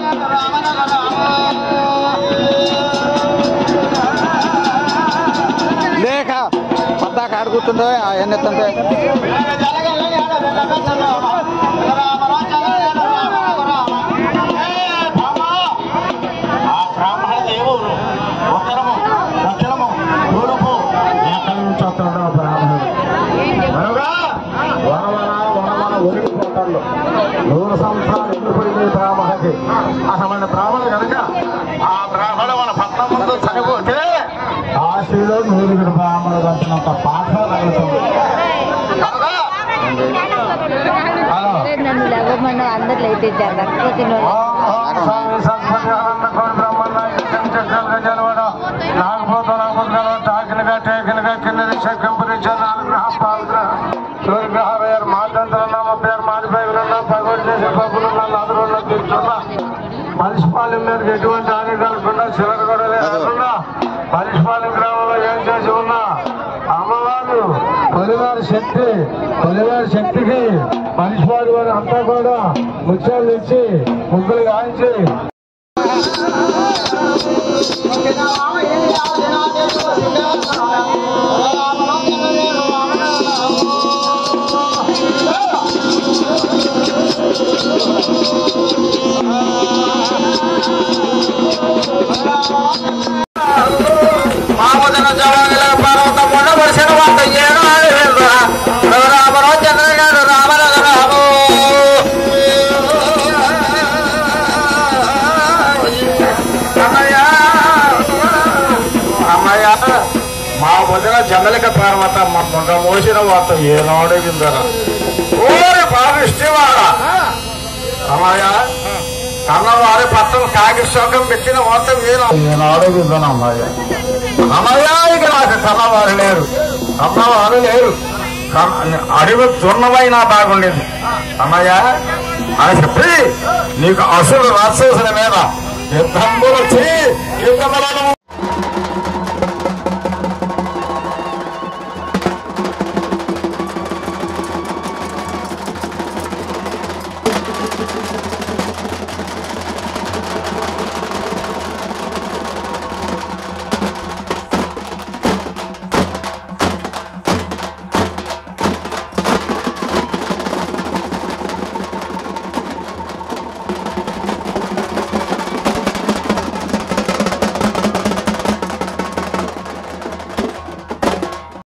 లేక పద్దాక ఆడుకుంటుండే అవన్నీ ఎత్తుంటే బ్రాహ్మణ దేవుడు ఉత్తరము దక్షిణము తూర్పు ఎక్కడి నుంచి వస్తున్నాడు బ్రాహ్మణుడు అనగా వనవన ఒరిగిపోతాడు 100 సంవత్సరాలు ఎదురుపడింది బ్రాహ్మణకి అసలు బ్రాహ్మణుడు కనుక ఆ బ్రాహ్మణ మన పట్నం ముందు చనిపోతే కాశీలో 100 బ్రాహ్మణుడు అంటున్నంత పాఠ తగ్గుతుంది. అందరిలో అయితే టాకినగా టేకినగా కింద కంపరించారు 4 గ్రహాలు సూర్యగ్రహాలు మాతంత్రున్నా 36 పగోడు చేసే పబ్బులున్నా నదురున్నా తీర్చున్నా మనిషిపాలెం మీదకి ఎటువంటి హాని కలగకుండా చిల్లర కూడా లేకుండా మనిషిపాలెం గ్రామంలో ఏం చేసి ఉన్నా అమ్మవారు పొలివారి శక్తికి మనిషిపాడు వారు అంతా కూడా ముత్యాలు తెచ్చి ముగ్గులు గాయించి మా వదిన జమలిక పార్వత మొగ మోసిన వార్త ఏనాడు విందరా ఓరి పారిష్టివాడ అమ్మాయ కన్నవారి పట్టం కాకి శోకం పెట్టిన వార్త ఏనాడు విందను అమ్మాయ ఇక నాకు కన్నవారు లేరు అడవి దున్నమైనా బాగుండేది అమ్మాయ అని చెప్పి నీకు అసులు రాక్షసుల మీద యుద్ధంబులు యుద్ధములను